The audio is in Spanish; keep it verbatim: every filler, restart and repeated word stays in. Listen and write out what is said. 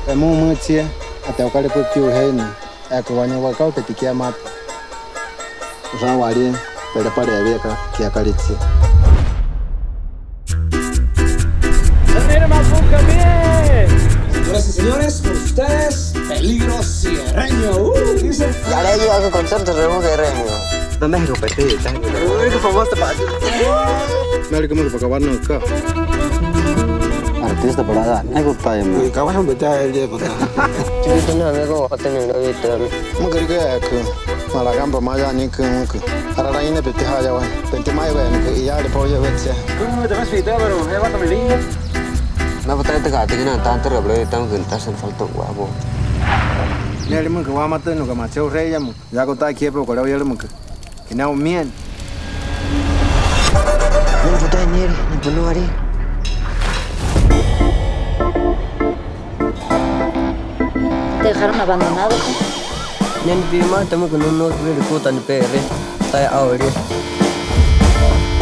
e mu mu tie ata kwale po piu hen e ko wanya wa ka te kia mat ra wali pere pare abeka kia kalitie. Señoras y señores, con ustedes, Peligro Sierreño. Uh, dice. Ya le llevo a su concierto de un guerreño. ¿Dónde es repetir? Uy, qué famoso para ti. Me haré como que para acabar no acá. Artista para dar, no hay que pagar más. Y acabas de meter el día para acá. Chiquito no, amigo, a tener una vida. Mo que que que mala gamba maya ni que que. Ahora la ina pete haya wa. Pente mai wa ni ya le poyo wetse. ¿Cómo te vas a quitar, pero me va a tomar línea? No, pero te gati que no tanto re, pero estamos que estás en falta guapo. Ne le mo que wa mate no que ma cheu rey ya mo. Ya ko ta kie pe ko le yo le mo que. Que no mien. No puta ni ni puno ari. ¿Te dejaron abandonado? Ni ni más, estamos con un no que le puta ni perre. Está ahora.